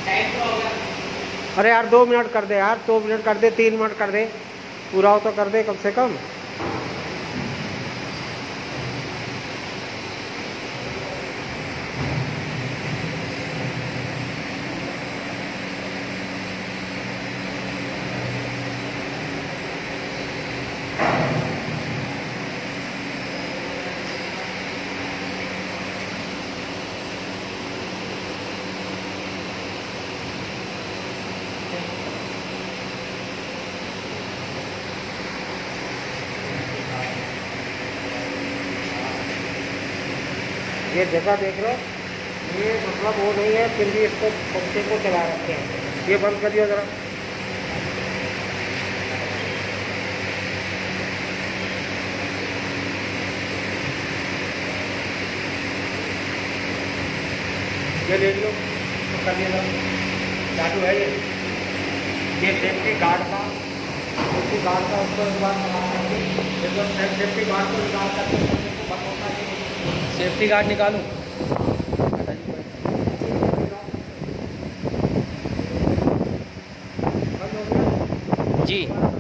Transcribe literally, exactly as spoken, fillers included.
अरे यार दो मिनट कर दे यार, दो मिनट कर दे, तीन मिनट कर दे, पूरा हो तो कर दे कम से कम। ये जगह देख लो, ये मतलब वो नहीं है, फिर भी इसको पंखे को चला रखे हैं। ये बंद करिए ज़रा। ये देख लो तो करिए ज़रा, चालू है ये ये सेफ्टी गार्ड का, सेफ्टी गार्ड का उसको एक बार सेफ्टी गार्ड को निकाल करके बंद होता है। सेफ्टी गार्ड निकालूं जी।